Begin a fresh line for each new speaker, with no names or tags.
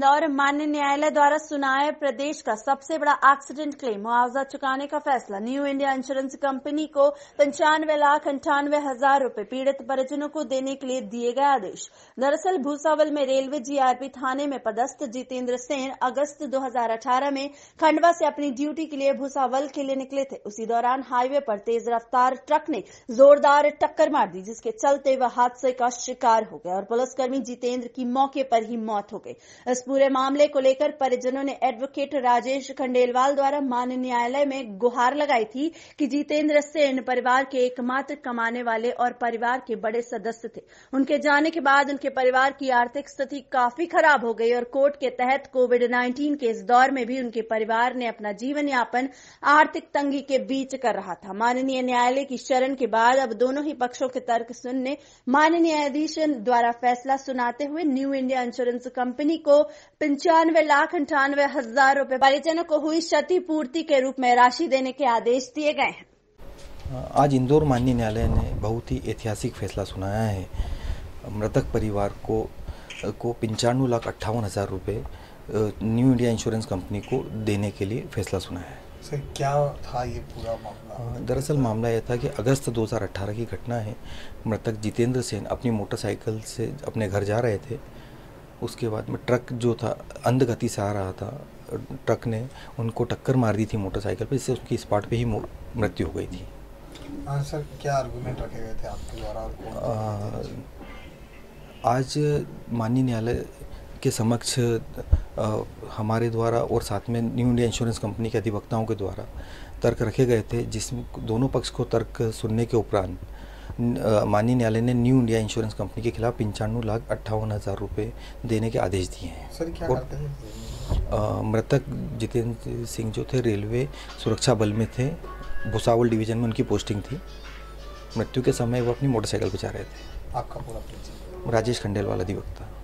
इंदौर माननीय न्यायालय द्वारा सुनाया प्रदेश का सबसे बड़ा एक्सीडेंट क्लेम मुआवजा चुकाने का फैसला। न्यू इंडिया इंश्योरेंस कंपनी को 95,98,000 रुपए पीड़ित परिजनों को देने के लिए दिए गए आदेश। दरअसल भूसावल में रेलवे जीआरपी थाने में पदस्थ जितेंद्र सेन अगस्त 2018 में खंडवा से अपनी ड्यूटी के लिए भूसावल के लिए निकले थे। उसी दौरान हाईवे पर तेज रफ्तार ट्रक ने जोरदार टक्कर मार दी, जिसके चलते वह हादसे का शिकार हो गया और पुलिसकर्मी जितेंद्र की मौके पर ही मौत हो गई। इस पूरे मामले को लेकर परिजनों ने एडवोकेट राजेश खंडेलवाल द्वारा माननीय न्यायालय में गुहार लगाई थी कि जितेंद्र सेन परिवार के एकमात्र कमाने वाले और परिवार के बड़े सदस्य थे। उनके जाने के बाद उनके परिवार की आर्थिक स्थिति काफी खराब हो गई और कोर्ट के तहत कोविड-19 के इस दौर में भी उनके परिवार ने अपना जीवन यापन आर्थिक तंगी के बीच कर रहा था। माननीय न्यायालय की शरण के बाद अब दोनों ही पक्षों के तर्क सुनने माननीय न्यायाधीश द्वारा फैसला सुनाते हुए न्यू इंडिया इंश्योरेंस कंपनी को 95,98,000 रुपए परिजनों को हुई क्षतिपूर्ति के रूप में राशि देने के आदेश दिए गए हैं।
आज इंदौर माननीय न्यायालय ने बहुत ही ऐतिहासिक फैसला सुनाया है। मृतक परिवार को 95,58,000 रुपए न्यू इंडिया इंश्योरेंस कंपनी को देने के लिए फैसला सुनाया है।
सर, क्या था ये पूरा मामला?
दरअसल मामला यह था कि अगस्त 2018 की घटना है। मृतक जितेंद्र सेन अपनी मोटरसाइकिल से अपने घर जा रहे थे। उसके बाद में ट्रक जो था अंध गति से आ रहा था। ट्रक ने उनको टक्कर मार दी थी मोटरसाइकिल पे, जिससे उसकी स्पॉट पे ही मृत्यु हो गई थी।
सर, क्या आर्गुमेंट रखे गए थे आपके द्वारा?
आज माननीय न्यायालय के समक्ष हमारे द्वारा और साथ में न्यू इंडिया इंश्योरेंस कंपनी के अधिवक्ताओं के द्वारा तर्क रखे गए थे, जिसमें दोनों पक्ष को तर्क सुनने के उपरांत माननीय न्यायालय ने न्यू इंडिया इंश्योरेंस कंपनी के खिलाफ 95,58,000 रुपए देने के आदेश दिए हैं।
सर, क्या करते हैं?
मृतक जितेंद्र सिंह जो थे रेलवे सुरक्षा बल में थे। भुसावल डिवीजन में उनकी पोस्टिंग थी। मृत्यु के समय वो अपनी मोटरसाइकिल पर जा रहे थे।
आपका पूरा परिचय?
राजेश खंडेलवाल अधिवक्ता।